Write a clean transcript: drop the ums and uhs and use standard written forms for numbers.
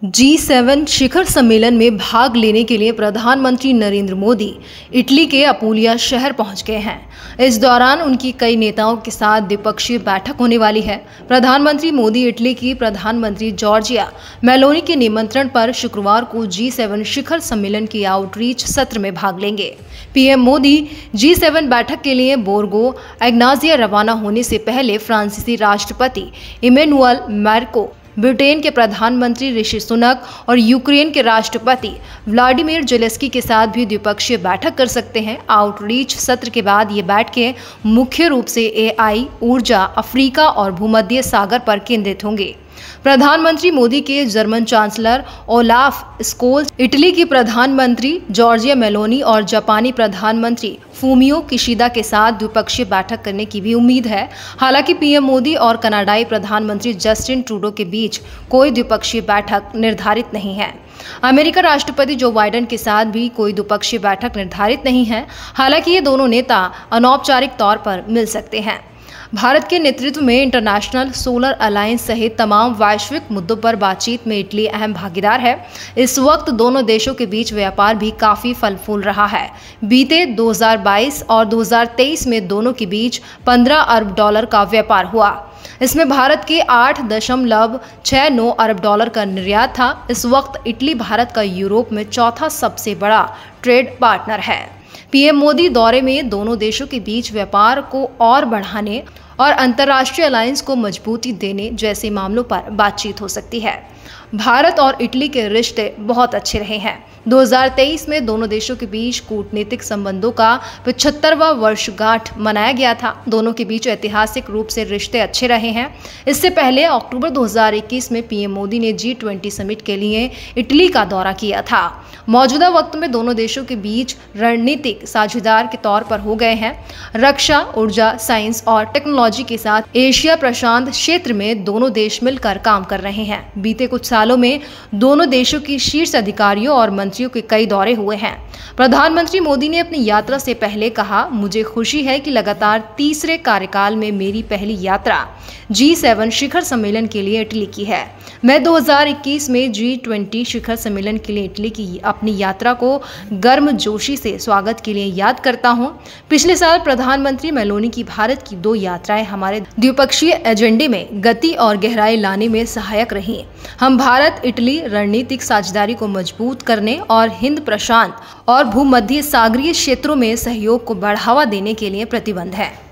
G7 शिखर सम्मेलन में भाग लेने के लिए प्रधानमंत्री नरेंद्र मोदी इटली के अपूलिया शहर पहुंच गए हैं। इस दौरान उनकी कई नेताओं के साथ द्विपक्षीय बैठक होने वाली है। प्रधानमंत्री मोदी इटली की प्रधानमंत्री जॉर्जिया मेलोनी के निमंत्रण पर शुक्रवार को G7 शिखर सम्मेलन के आउटरीच सत्र में भाग लेंगे। पीएम मोदी G7 बैठक के लिए बोर्गो एग्नाजिया रवाना होने से पहले फ्रांसीसी राष्ट्रपति इमैनुअल मैक्रों, ब्रिटेन के प्रधानमंत्री ऋषि सुनक और यूक्रेन के राष्ट्रपति व्लादिमीर जेलेंस्की के साथ भी द्विपक्षीय बैठक कर सकते हैं। आउटरीच सत्र के बाद ये बैठकें मुख्य रूप से एआई, ऊर्जा, अफ्रीका और भूमध्य सागर पर केंद्रित होंगे। प्रधानमंत्री मोदी के German chancellor Olaf Scholz, Italy की प्रधानमंत्री जॉर्जिया मेलोनी और जापानी प्रधानमंत्री फूमियो किशिदा के साथ द्विपक्षीय बैठक करने की भी उम्मीद है। हालांकि पीएम मोदी और कनाडाई प्रधानमंत्री जस्टिन ट्रूडो के बीच कोई द्विपक्षीय बैठक निर्धारित नहीं है। अमेरिका राष्ट्रपति जो बाइडेन के साथ भी कोई द्विपक्षीय बैठक निर्धारित नहीं है। हालांकि ये दोनों नेता अनौपचारिक तौर पर मिल सकते हैं। भारत के नेतृत्व में इंटरनेशनल सोलर अलायंस सहित तमाम वैश्विक मुद्दों पर बातचीत में इटली अहम भागीदार है। इस वक्त दोनों देशों के बीच व्यापार भी काफी फल फूल रहा है। बीते 2022 और 2023 में दोनों के बीच 15 अरब डॉलर का व्यापार हुआ। इसमें भारत के 8.69 अरब डॉलर का निर्यात था। इस वक्त इटली भारत का यूरोप में चौथा सबसे बड़ा ट्रेड पार्टनर है। पीएम मोदी दौरे में दोनों देशों के बीच व्यापार को और बढ़ाने और अंतर्राष्ट्रीय अलायंस को मजबूती देने जैसे मामलों पर बातचीत हो सकती है। भारत और इटली के रिश्ते बहुत अच्छे रहे हैं। 2023 में दोनों देशों के बीच कूटनीतिक संबंधों का 75वां वर्षगांठ मनाया गया था। दोनों के बीच ऐतिहासिक रूप से रिश्ते अच्छे रहे हैं। इससे पहले अक्टूबर 2021 में पीएम मोदी ने G20 समिट के लिए इटली का दौरा किया था। मौजूदा वक्त में दोनों देशों के बीच रणनीतिक साझेदार के तौर पर हो गए हैं। रक्षा, ऊर्जा, साइंस और टेक्नोलॉजी के साथ एशिया प्रशांत क्षेत्र में दोनों देश मिलकर काम कर रहे हैं। बीते कुछ सालों में दोनों देशों की शीर्ष अधिकारियों और मंत्रियों के कई दौरे हुए हैं। प्रधानमंत्री मोदी ने अपनी यात्रा से पहले कहा, मुझे खुशी है कि लगातार तीसरे कार्यकाल में मेरी पहली यात्रा G7 शिखर सम्मेलन के लिए इटली की है। मैं 2021 में G20 शिखर सम्मेलन के लिए इटली की अपनी यात्रा को गर्मजोशी से स्वागत के लिए याद करता हूं। पिछले साल प्रधानमंत्री मेलोनी की भारत की 2 यात्राएं हमारे द्विपक्षीय एजेंडे में गति और गहराई लाने में सहायक रहीं। हम भारत इटली रणनीतिक साझेदारी को मजबूत करने और हिंद प्रशांत और भूमध्य सागरीय क्षेत्रों में सहयोग को बढ़ावा देने के लिए प्रतिबद्ध हैं।